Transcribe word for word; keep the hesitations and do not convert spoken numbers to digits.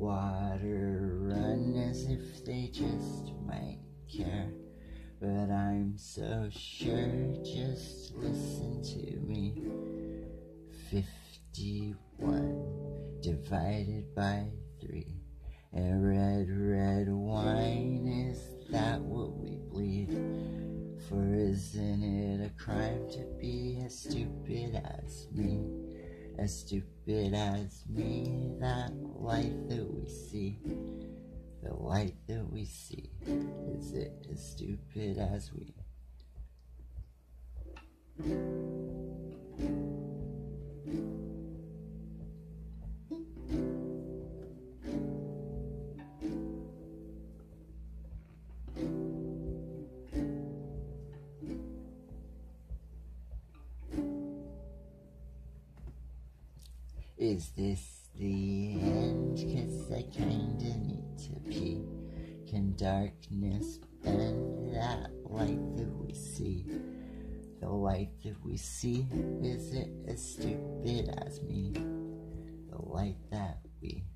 water run as if they just might care. But I'm so sure, just listen to me. Fifty-one divided by three. And red, red wine, is that what we bleed? For isn't it a crime to be as stupid as me? As stupid as me, that light that we see. The light that we see, is it as stupid as we? Is this the end? 'Cause I kinda need to pee. Can darkness bend that light that we see? The light that we see, is it as stupid as me? The light that we